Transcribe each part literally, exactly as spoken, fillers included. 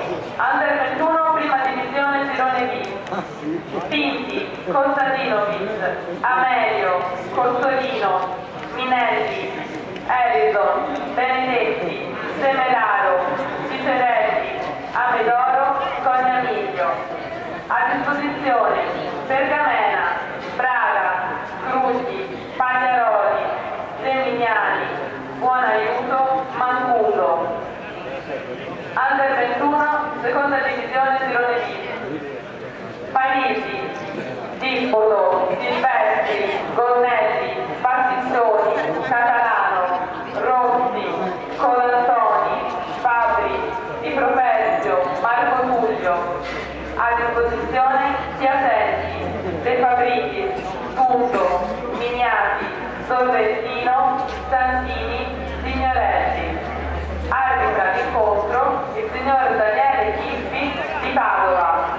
Under ventuno, prima divisione, girone B. Pinti, Konstantinovic, Amelio, Corsolino, Minelli, Harrison, Benedetti, Semeraro, Cicerelli, Amedoro, Cognamiglio. A disposizione Pergamena, Braga, Cruci, Pagliaroli, Lemignani, Buonaiuto, Mancuso. Under ventuno, seconda divisione, girone B. Parisi, Dippoto, Silvestri, Gonnelli, Battistoni, Catalano, Rossi, Colantoni, Fabri, Di Properzio, Marco Tullio. A disposizione Piasetti, De Fabricis, Punto, Miniati, Sorrentino, Santini, Signorelli. Arbitra l'incontro il signor Daniele Chippi di Padova.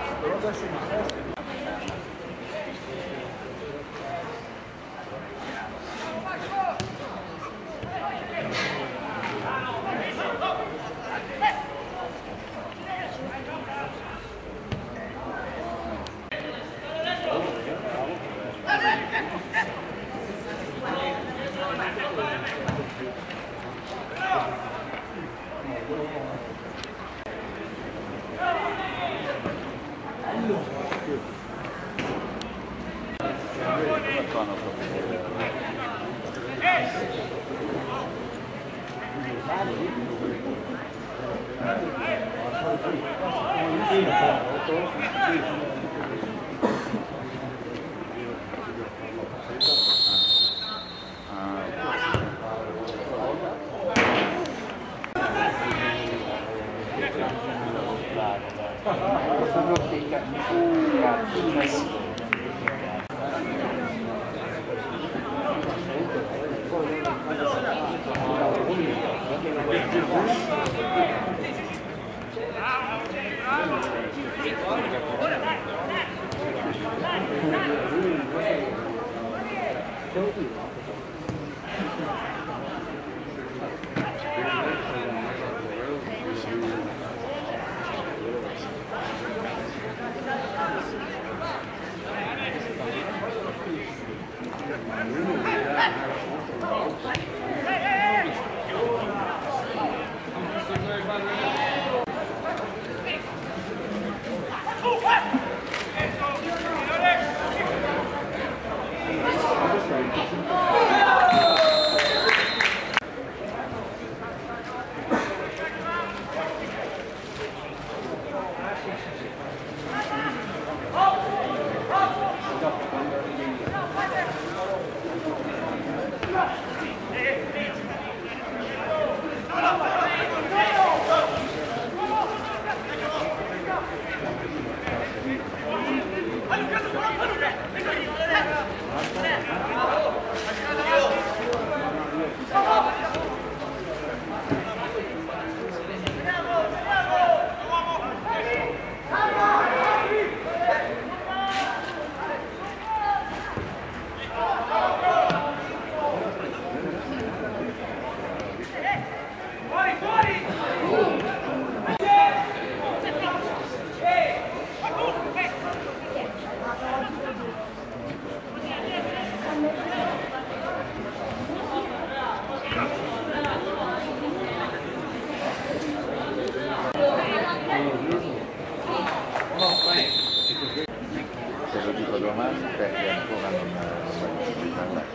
Te lo dico domani perché ancora non ho di parlare.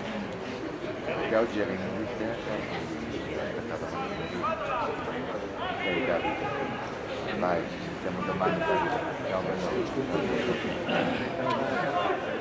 Perché oggi ero in Inghilterra e ok, Davide. Vai, ci sentiamo domani. Ciao,